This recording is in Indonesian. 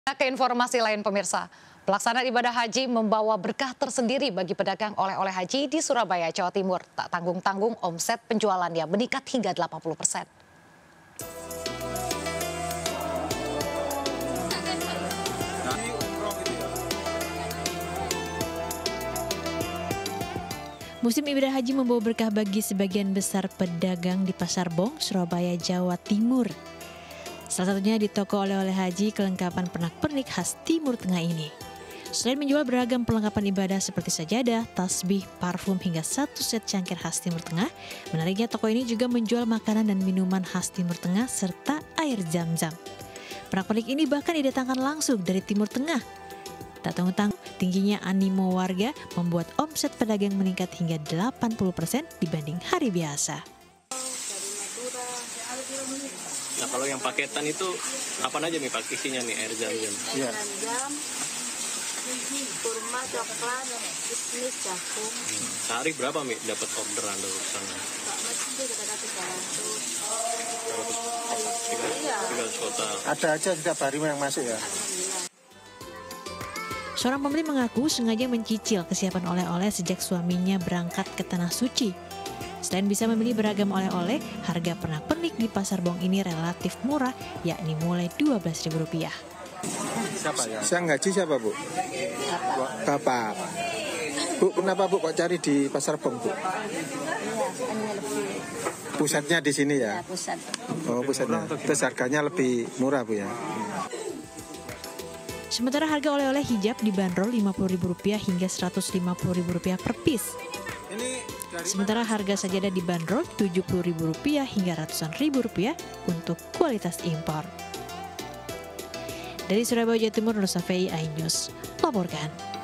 Ke informasi lain pemirsa, pelaksanaan ibadah haji membawa berkah tersendiri bagi pedagang oleh-oleh haji di Surabaya, Jawa Timur. Tak tanggung-tanggung omset penjualannya meningkat hingga 80%. Musim ibadah haji membawa berkah bagi sebagian besar pedagang di Pasar Bong, Surabaya, Jawa Timur. Salah satunya di toko oleh-oleh haji kelengkapan pernak-pernik khas Timur Tengah ini. Selain menjual beragam perlengkapan ibadah seperti sajadah, tasbih, parfum hingga satu set cangkir khas Timur Tengah, menariknya toko ini juga menjual makanan dan minuman khas Timur Tengah serta air zam-zam. Pernak-pernik ini bahkan didatangkan langsung dari Timur Tengah. Tak tanggung-tanggung, tingginya animo warga membuat omset pedagang meningkat hingga 80% dibanding hari biasa. Nah, kalau yang paketan itu apa aja nih Pak isinya nih air zam-zam? Iya. Zam-zam, kurma, coklat, kismis, jagung. Sehari berapa Mi dapat orderan dari sana? Pak Mas itu kata-kata 300 kotak. Ada aja setiap hari yang masuk ya. Seorang pembeli mengaku sengaja mencicil kesiapan oleh-oleh sejak suaminya berangkat ke Tanah Suci. Selain bisa membeli beragam oleh-oleh, harga pernak-pernik di Pasar Bong ini relatif murah, yakni mulai Rp12.000. Siapa ya? Saya ngaji siapa Bu? Bapak. Bu, kenapa Bu kok cari di Pasar Bong Bu? Iya, kan lebih Pusatnya di sini ya? pusat. Oh pusatnya. Terus harganya lebih murah Bu ya? Sementara harga oleh-oleh hijab dibanderol Rp50.000 hingga Rp150.000 per piece. Sementara harga sajadah dibanderol Rp70.000 hingga ratusan ribu rupiah untuk kualitas impor. Dari Surabaya, Jawa Timur, Nur Safei, iNews, laporkan.